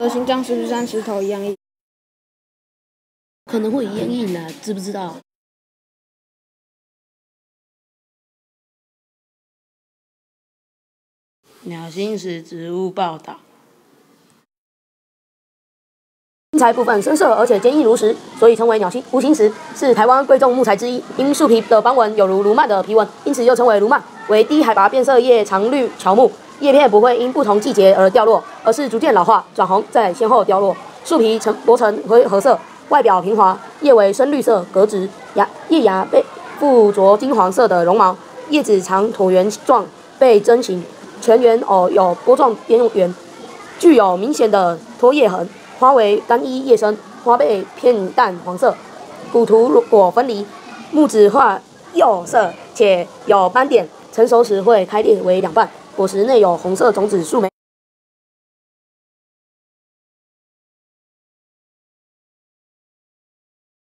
心脏是不是像石头一样硬？ 可能会一样硬啊，知不知道？鸟心石植物报道。 木材部分深色而且坚硬如石，所以称为鸟心无形石，是台湾贵重木材之一。因树皮的斑纹有如曼的皮纹，因此又称为卢曼。为低海拔变色叶常绿乔木，叶片不会因不同季节而掉落，而是逐渐老化、转红，再先后凋落。树皮薄呈灰褐色，外表平滑，叶为深绿色，格直，叶芽被附着金黄色的绒毛，叶子呈椭圆状，被针形，全缘偶有波状边缘，具有明显的脱叶痕。花为单一叶生，花背偏淡黄色，骨图果分离，木质化釉色且有斑点，成熟时会开裂为两半，果实内有红色种子数枚。